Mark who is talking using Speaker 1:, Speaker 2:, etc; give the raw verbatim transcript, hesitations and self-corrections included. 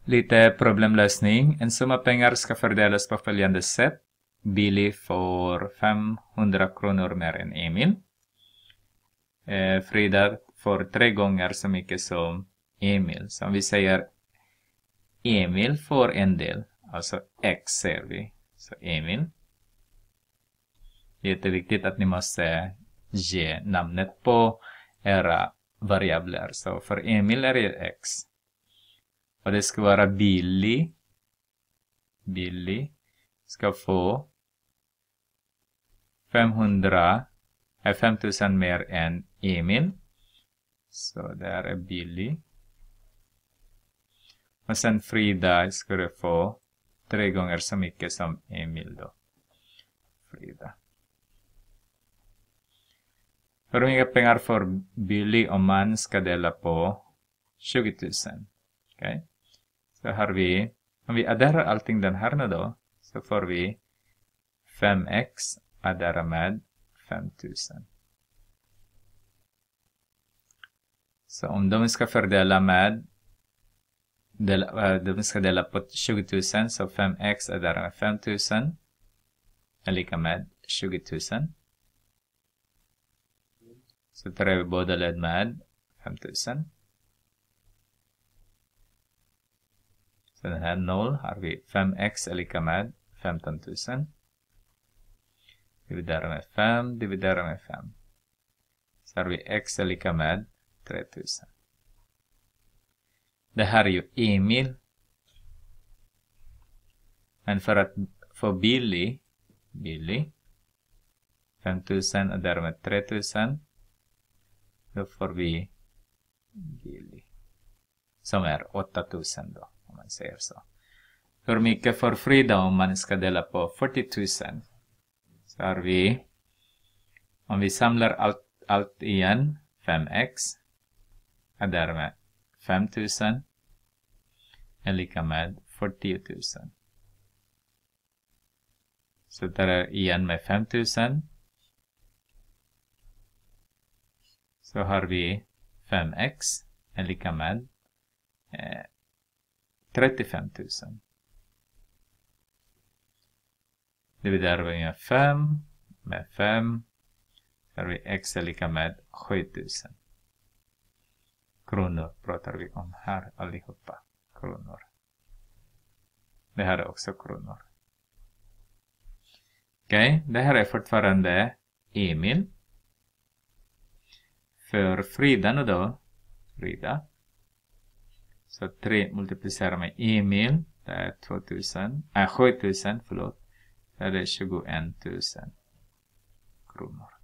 Speaker 1: Lite problemlösning. En summa pengar ska fördelas på följande sätt. Billy får femhundra kronor mer än Emil. Eh, Frida får tre gånger så mycket som Emil. Så om vi säger Emil får en del. Alltså X ser vi. Så Emil. Det är jätteviktigt att ni måste ge namnet på era variabler. Så för Emil är det X. Och det ska vara Billy. Billy ska få femhundra, är femtusen mer än Emil. Så där är Billy. Och sen Frida skulle få tre gånger så mycket som Emil då. Frida. Hur mycket pengar får Billy om man ska dela på tjugo tusen? Okej. Okay. Så har vi, om vi adderar allting den här nu då, så får vi fem x addera med femtusen. Så om de ska fördela med, dela, de ska dela på tjugo tusen, så fem x addera med femtusen är lika med tjugo tusen. Så tar vi båda led med femtusen. Så den här noll har vi fem x är lika med femton tusen. Dividera med fem, dividera med fem. Så har vi x är lika med tre tusen. Det här är ju Emil. Men för att få Billy, Billy, femtusen och därmed tre tusen. Då får vi Billy. Som är åtta tusen då, om man säger så. Hur mycket får Frida om man ska dela på fyrtio tusen? Så har vi, om vi samlar allt, allt igen, fem x. Och därmed femtusen är lika med fyrtio tusen. Så där är igen med femtusen. Så har vi fem x är lika med eh, trettiofem tusen. Dividerar vi med fem med fem. Så har vi x är lika med sju tusen. Kronor pratar vi om här allihopa. Kronor. Det här är också kronor. Okej, okay, det här är fortfarande Emil. För Frida nu då. Frida. Så tre multiplicerar med Emil. Det är tvåtusen. Äh, sjutusen, förlåt. Det är tjugoett tusen kronor.